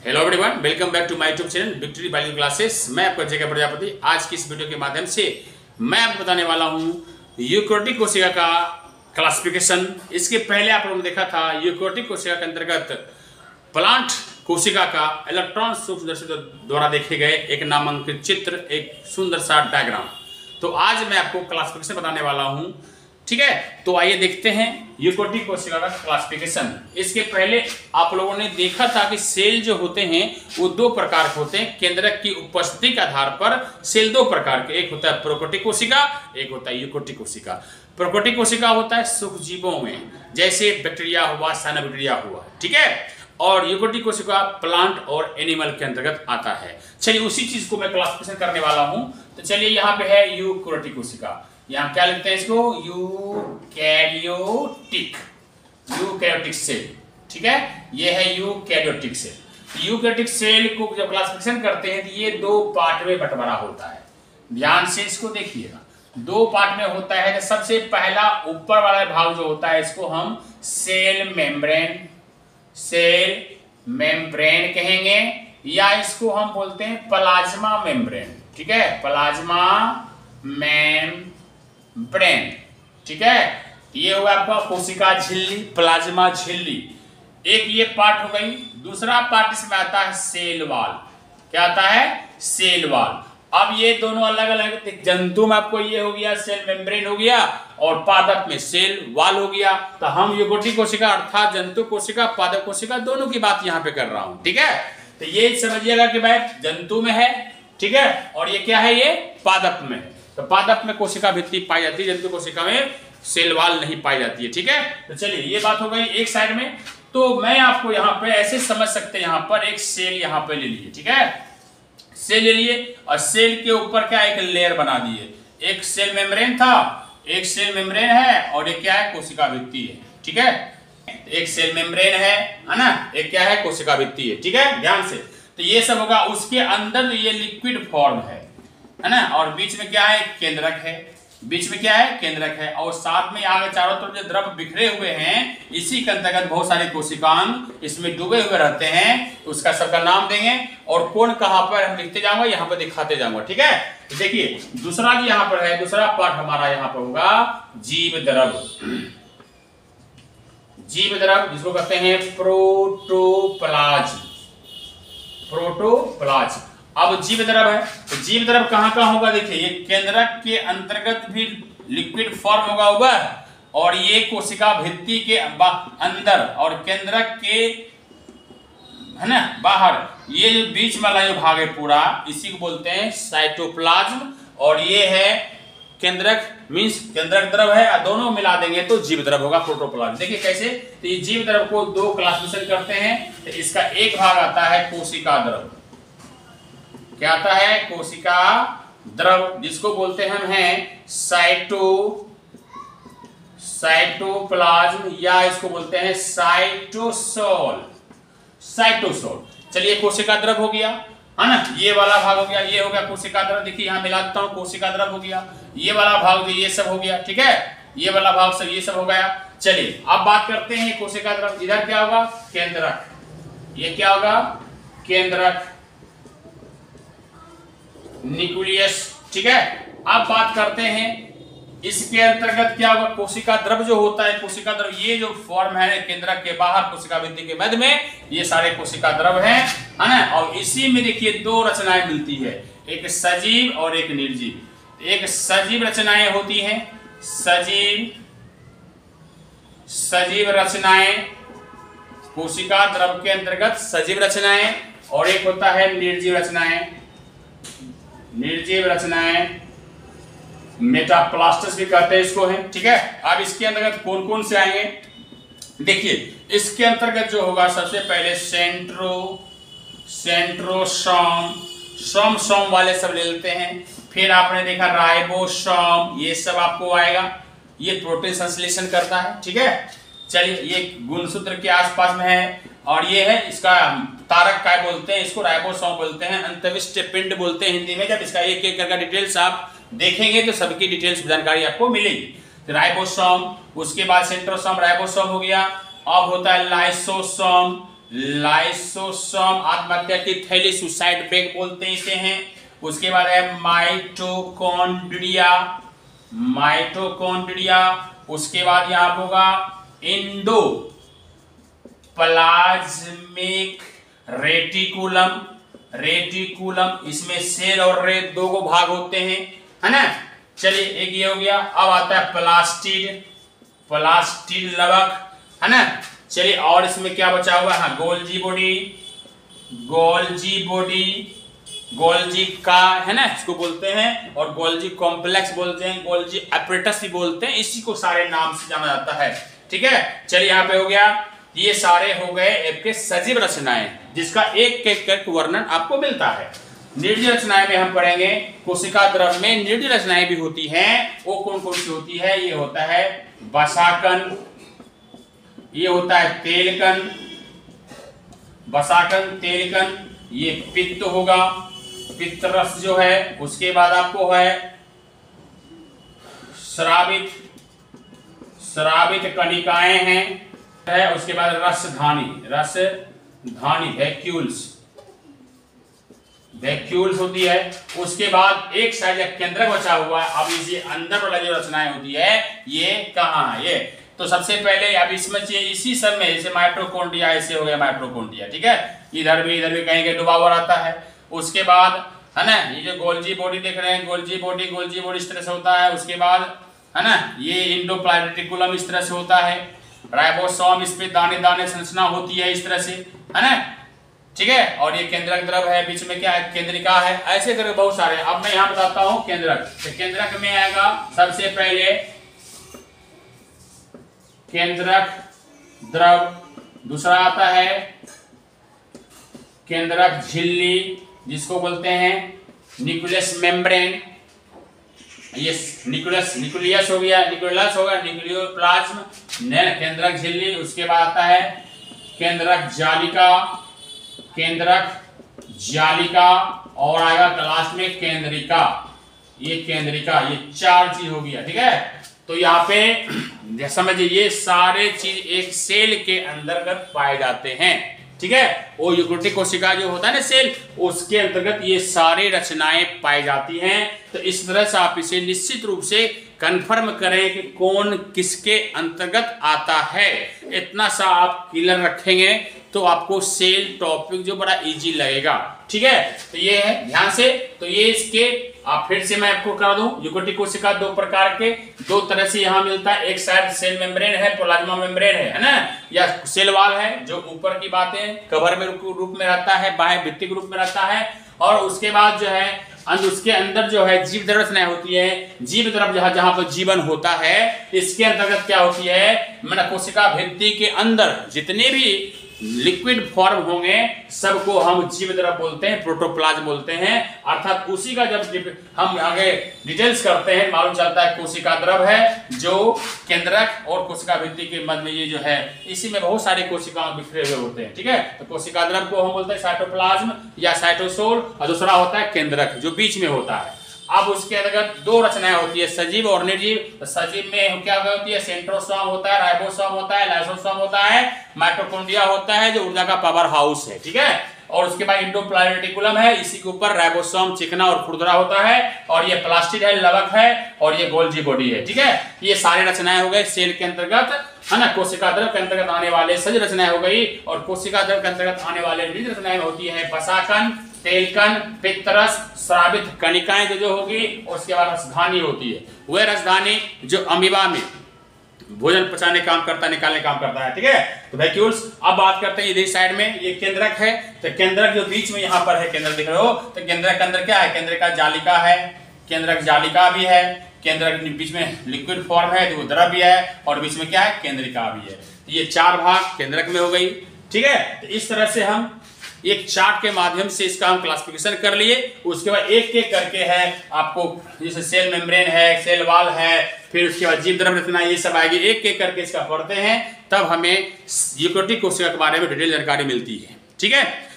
Hello everyone, welcome back to my YouTube channel victory biology classes. मैं आपका जय प्रजापति। आज की इस वीडियो के माध्यम से मैं आपको बताने वाला हूं यूकैरियोटिक कोशिका का क्लासिफिकेशन। इसके पहले आप लोगों ने देखा था यूकैरियोटिक कोशिका के अंतर्गत प्लांट कोशिका का इलेक्ट्रॉन सूक्ष्मदर्शी द्वारा देखे गए एक नामांकित चित्र, एक सुंदर सा डायग्राम। तो आज मैं आपको क्लासिफिकेशन बताने वाला हूँ, ठीक है। तो आइए देखते हैं यूकैरियोटिक कोशिका का क्लासिफिकेशन। इसके पहले आप लोगों ने देखा था कि सेल जो होते हैं वो दो प्रकार के होते हैं। केंद्रक की उपस्थिति के आधार पर सेल दो प्रकार के, एक होता है प्रोकैरियोटिक कोशिका, एक होता है यूकैरियोटिक कोशिका। प्रोकैरियोटिक कोशिका होता है सूक्ष्मजीवों में, जैसे बैक्टीरिया हुआ, साइनोबैक्टीरिया हुआ, ठीक है। और यूकैरियोटिक कोशिका प्लांट और एनिमल के अंतर्गत आता है। चलिए उसी चीज को मैं क्लासिफिकेशन करने वाला हूं। तो चलिए यहाँ पे है यूकैरियोटिक कोशिका। यहाँ क्या लिखते हैं इसको? यूकैरियोटिक सेल, ठीक है। ये है यूकैरियोटिक सेल। यूकैरियोटिक सेल को जब क्लासिफिकेशन करते हैं तो ये दो पार्ट में बंटवारा होता है। ध्यान से इसको देखिएगा, दो पार्ट में होता है। तो सबसे पहला ऊपर वाला भाग जो होता है इसको हम सेल मेम्ब्रेन कहेंगे, या इसको हम बोलते हैं प्लाज्मा मेम्ब्रेन, ठीक है। प्लाज्मा मेम्ब्रेन, ठीक है। ये हुआ आपका कोशिका झिल्ली, प्लाज्मा झिल्ली। एक ये पार्ट हो गई। दूसरा पार्ट इसमें आता है सेल वॉल। क्या आता है? Cell wall. अब ये दोनों अलग अलग, जंतु में आपको ये हो गया सेल मेम्ब्रेन हो गया, और पादप में सेल वॉल हो गया। तो हम यूकैरियोटिक कोशिका अर्थात जंतु कोशिका, पादप कोशिका दोनों की बात यहाँ पे कर रहा हूँ, ठीक है। तो ये समझिएगा कि भाई जंतु में है, ठीक है, और ये क्या है? ये पादप में है। तो पादप में कोशिका भित्ति पाई जाती है, जंतु कोशिका में सेल वॉल नहीं पाई जाती है, ठीक है। तो चलिए ये बात हो गई एक साइड में। तो मैं आपको यहाँ पे ऐसे समझ सकते हैं, यहाँ पर एक सेल यहाँ पे ले लीजिए, ठीक है। सेल ले लिए और सेल के ऊपर क्या एक लेयर बना दिए। एक सेल मेम्ब्रेन था, एक सेल मेम्ब्रेन है, और एक क्या है? कोशिका भित्ति है, ठीक है। एक सेल मेम्ब्रेन है ना, एक क्या है? कोशिका भित्ति है, ठीक है। ध्यान से, तो ये सब होगा। उसके अंदर ये लिक्विड फॉर्म है ना, और बीच में क्या है? केंद्रक है। बीच में क्या है? केंद्रक है, और साथ में आगे चारों तरफ जो द्रव बिखरे हुए हैं, इसी के अंतर्गत बहुत सारे कोशिकांग इसमें डूबे हुए रहते हैं। उसका सबका नाम देंगे, और कौन कहां पर हम लिखते जाऊंगा, यहाँ पर दिखाते जाऊंगा, ठीक है। तो देखिए दूसरा जो यहाँ पर है, दूसरा पार्ट हमारा यहाँ पर होगा जीव द्रव। जीव द्रव जिसको कहते हैं प्रोटोप्लाज्म। अब जीव द्रव है, तो जीव द्रव कहां कहां होगा? देखिए ये केंद्रक के अंतर्गत भी लिक्विड फॉर्म होगा ऊपर, और ये कोशिका भित्ति के अंदर, और केंद्रक के है ना बाहर, ये जो बीच वाला जो भाग है पूरा, इसी को बोलते हैं साइटोप्लाज्म। और ये है केंद्रक, मींस केंद्रक द्रव है, और दोनों मिला देंगे तो जीव द्रव होगा, प्रोटोप्लाज्म। देखिए कैसे। तो ये जीव द्रव को दो क्लासिफिकेशन करते हैं। तो इसका एक भाग आता है कोशिका द्रव। क्या आता है? कोशिका द्रव, जिसको बोलते हम हैं साइटोप्लाज्म, या इसको बोलते हैं साइटोसोल। चलिए कोशिका द्रव हो गया, है ना। ये वाला भाग हो गया, ये हो गया कोशिका द्रव। देखिए यहाँ मिला देता हूं, कोशिका द्रव हो गया। ये वाला भाग ये सब हो गया, ठीक है। ये वाला भाग सब ये सब हो गया। चलिए अब बात करते हैं कोशिका द्रव। इधर क्या होगा? केंद्रक। ये क्या होगा? केंद्रक, न्यूक्लियस, ठीक है। अब बात करते हैं इसके अंतर्गत क्या होगा? कोशिका द्रव जो होता है, कोशिका द्रव ये जो फॉर्म है केंद्रक के बाहर, कोशिका भित्ति के मध्य में, ये सारे कोशिका द्रव हैं, है ना। और इसी में देखिए दो रचनाएं मिलती है, एक सजीव और एक निर्जीव। एक सजीव रचनाएं होती हैं, सजीव रचनाएं, कोशिका द्रव के अंतर्गत सजीव रचनाएं, और एक होता है निर्जीव रचनाएं, मेटाप्लास्टस भी कहते हैं इसको, है, ठीक है। अब इसके अंतर्गत कौन कौन से आएंगे? देखिए इसके अंतर्गत जो होगा, सबसे पहले सेंट्रोसोम वाले सब ले लेते हैं। फिर आपने देखा राइबोसोम, ये सब आपको आएगा। ये प्रोटीन संश्लेषण करता है, ठीक है। चलिए ये गुणसूत्र के आसपास में है, और ये है इसका तारक काय बोलते हैं, इसको राइबोसोम बोलते हैं, अंतविष्ट पिंड बोलते हैं हिंदी में। जब इसका एक एक करके डिटेल्स आप देखेंगे तो सबकी डिटेल्स जानकारी आपको मिलेगी। राइबोसोम, उसके बाद सेंट्रोसोम, राइबोसोम हो गया। अब होता है लाइसोसोम, लाइसोसोम आत्महत्या की थैली, सुसाइड बैग बोलते हैं इसे हैं। उसके बाद है माइटोकॉन्ड्रिया, माइटोकॉन्ड्रिया। उसके बाद यहां होगा इंडोप्लाज्मिक रेटिकुलम, रेटिकुलम। इसमें सेल और रेत दो को भाग होते हैं, है ना। चलिए एक ये हो गया। अब आता है प्लास्टिड, प्लास्टिड लवक, है ना। चलिए और इसमें क्या बचा हुआ है, Golgi body, Golgi body, Golgi का, है ना, इसको बोलते हैं। और गोल्जी कॉम्प्लेक्स बोलते हैं, गोल्जी एपरेटस भी बोलते हैं, इसी को सारे नाम से जाना जाता है। ठीक है, चलिए यहाँ पे हो गया। ये सारे हो गए आपके सजीव रचनाएं, जिसका एक एक वर्णन आपको मिलता है। निर्जीव रचनाएं में हम पढ़ेंगे कोशिका द्रव में निर्जीव रचनाएं भी होती हैं। वो कौन कौन सी होती है? ये होता है बसाकन, ये होता है तेलकन, बसाकन, तेलकन। ये पित्त होगा, पित्त रस जो है। उसके बाद आपको है स्रावित, स्रावित कणिकाएं हैं, है। उसके बाद रसधानी, रसधानी वैक्यूल्स, वैक्यूल्स होती है। उसके बाद एक साइड केंद्रक बचा हुआ है। अब इसी अंदर वाला जो रचनाएं होती है ये कहाँ है? ये तो सबसे पहले अब इसमें इसी सब में जैसे माइटोकॉन्ड्रिया, ऐसे हो गया माइटोकॉन्ड्रिया, ठीक है। इधर भी कहीं कहीं डूबा हुआ रहता है। उसके बाद है ना, ये जो गोल्जी बॉडी देख रहे हैं, गोल्जी बॉडी, गोल्जी बॉडी इस तरह से होता है। उसके बाद है ना, ये इंडोप्लाज्मिक इस तरह से होता है। राइबोसोम, इस पे दाने दाने संरचना होती है इस तरह से, है ना, ठीक है। और ये केंद्रक द्रव है, बीच में क्या है, केंद्रिका है। ऐसे करके बहुत सारे। अब मैं यहाँ बताता हूँ केंद्रक। तो केंद्रक में आएगा सबसे पहले केंद्रक द्रव, दूसरा आता है केंद्रक झिल्ली, जिसको बोलते हैं न्यूक्लियस मेम्ब्रेन। ये न्यूक्लियस, न्यूक्लियस हो गया, न्यूक्लियस होगा, न्यूक्लियोप्लाज्म, केंद्रक झिल्ली। उसके बाद आता है केंद्रक जालिका, केंद्रक जालिका, और आएगा लास्ट में केंद्रिका। ये केंद्रिका, ये चार चीज हो गया, ठीक है। तो यहाँ पे समझिए ये सारे चीज एक सेल के अंतर्गत पाए जाते हैं, ठीक है। वो यूकेरियोटिक कोशिका जो होता है ना सेल, उसके अंतर्गत ये सारे रचनाएं पाई जाती हैं। तो इस तरह से आप इसे निश्चित रूप से कंफर्म करें कि कौन किसके अंतर्गत आता है। इतना सा आप क्लियर रखेंगे तो आपको सेल टॉपिक जो बड़ा इजी लगेगा, ठीक है। तो ये है ध्यान से। तो ये इसके आप फिर से मैं आपको करा दूं, यूकेरियोटिक कोशिका दो प्रकार के, दो तरह से यहाँ मिलता है। एक साइड सेल मेम्ब्रेन है, प्लाज्मा मेम्ब्रेन है ना, या सेल वाल है जो ऊपर की बातें कवर में रूप में रहता है, बाह्य भित्तिक रूप में रहता है। और उसके बाद जो है उसके अंदर जो है जीव द्रव रचनाएं होती है। जीव द्रव जहां पर जीवन होता है, इसके अंतर्गत क्या होती है, मैंने कोशिका भित्ति के अंदर जितने भी लिक्विड फॉर्म होंगे सबको हम जीव द्रव बोलते हैं, प्रोटोप्लाज्म बोलते हैं। अर्थात उसी का जब हम आगे डिटेल्स करते हैं मालूम चलता है कोशिका द्रव है जो केंद्रक और कोशिका भित्ति के मध्य में ये जो है, इसी में बहुत सारे कोशिकाएं बिखरे हुए होते हैं, ठीक है। तो कोशिका द्रव को हम बोलते हैं साइटोप्लाज्म या साइटोसोल, और दूसरा होता है केंद्रक जो बीच में होता है। अब उसके अंतर्गत दो रचनाएं होती है, सजीव और निर्जीव। तो सजीव में क्या होती है, सेंट्रोसोम होता है, राइबोसोम होता है, लाइसोसोम होता है, माइटोकॉन्ड्रिया होता है जो ऊर्जा का पावर हाउस है, ठीक है। और उसके बाद इंडोप्लाज्मिक रेटिकुलम है, इसी के ऊपर राइबोसोम चिकना और खुरदरा होता है, और ये प्लास्टिड है, लवक है, और ये गोल्जी बॉडी है, ठीक है। ये सारे रचनाएं हो गए सेल के अंतर्गत, है ना। कोशिका द्रव के अंतर्गत आने वाले सजीव रचनाएं हो गई, और कोशिका द्रव के अंतर्गत आने वाले निर्जीव रचनाएं होती है बसाकन, तेलकन, पित्तरस, स्रावित कणिकाएं जो होगी। और उसके बाद रसधानी होती है, वह रसधानी जो अमीबा में भोजन पचाने काम करता है, निकालने काम करता है, ठीक है। तो वैक्यूल्स। अब बात करते हैं इधर साइड में, ये केंद्रक है। तो केंद्रक जो बीच में यहाँ पर है, केंद्रक दिख रहे हो, तो केंद्रक के अंदर क्या है, केंद्रक का जालिका है, केंद्रक जालिका भी है, केंद्रक बीच में लिक्विड फॉर्म है जो द्रव भी है, और बीच में क्या है, केंद्रिका भी है। तो ये चार भाग केंद्रक में हो गई, ठीक है। तो इस तरह से हम एक चार्ट के माध्यम से इसका हम क्लासिफिकेशन कर लिए। उसके बाद एक एक करके है आपको, जैसे सेल मेम्ब्रेन है, सेल वाल है, फिर उसके बाद जीव द्रव रचना, ये सब आएगी। एक एक करके इसका पढ़ते हैं, तब हमें यूकेरियोटिक कोशिका के बारे में डिटेल जानकारी मिलती है, ठीक है।